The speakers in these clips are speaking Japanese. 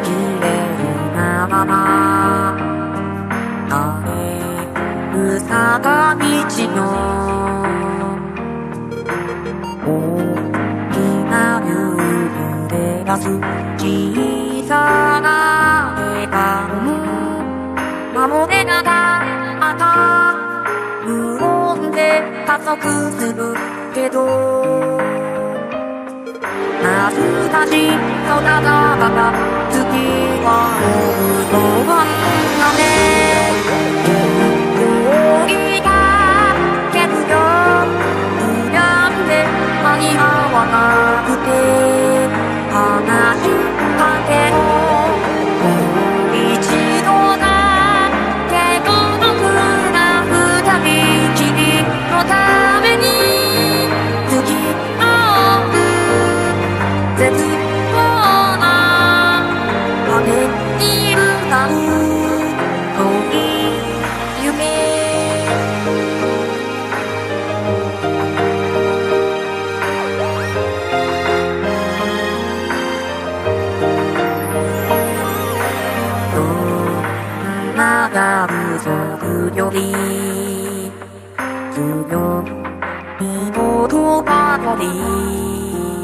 きれるなまま晴れる坂道の大きな夕暮れ出す小さな笑顔守れなかった無音で加速するけど懐かしい空がまた月は追うのだね酔いがけるよ悩んで間に合わなくて話しかけようもう一度だけ孤独な二人きりのために付き合う絶望な羽に歌う遠い夢どんなが不足より強い言葉より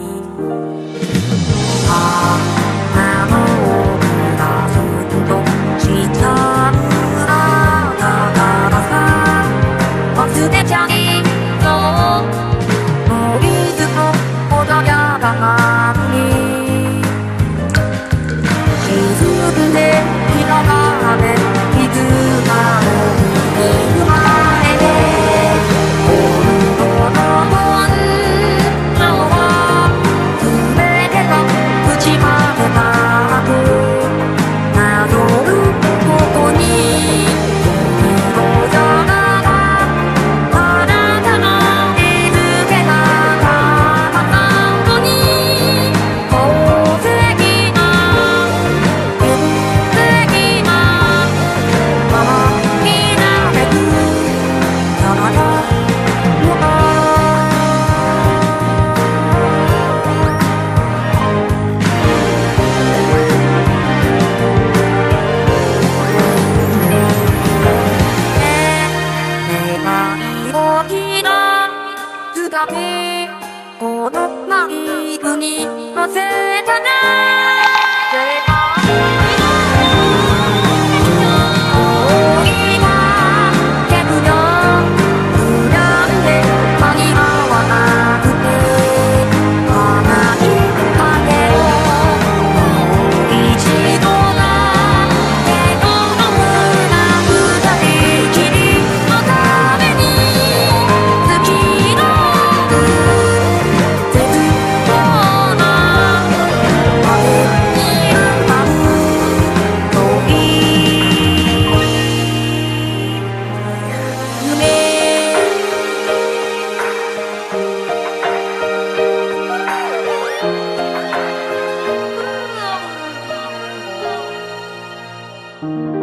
花の奥がすっとしちゃうあなたがさ忘れちゃいそうもういつも穏やかなのに沈んで広がれいつかの海生まれて本当の女は全てが打ち負けたとなぞることに色じゃながあなたの日付が変わったのに宝石な血液なままになれるあなたのだけこのマイクに乗せたな恋がけるよ恨んで間に合わなくて話しかけようもう一度だけ孤独な二人きりのために月の絶望な羽に舞う遠い夢